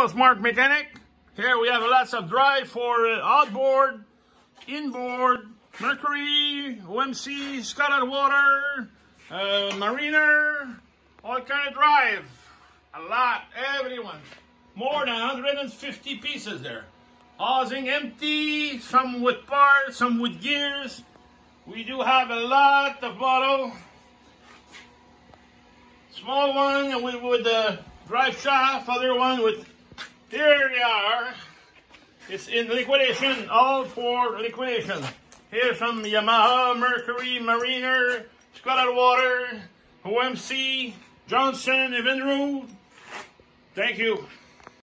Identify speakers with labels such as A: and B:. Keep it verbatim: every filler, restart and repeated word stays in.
A: Smart Mechanic. Here we have lots of drive for uh, outboard, inboard, Mercury, O M C, Scotland Water, uh, Mariner, all kind of drive. A lot, everyone. More than one hundred fifty pieces there. Housing empty, some with parts, some with gears. We do have a lot of model. Small one with, with the drive shaft, other one with, here they are. It's in liquidation, all for liquidation. Here's some Yamaha, Mercury, Mariner, Scotland Water, O M C, Johnson, Evinrude. Thank you.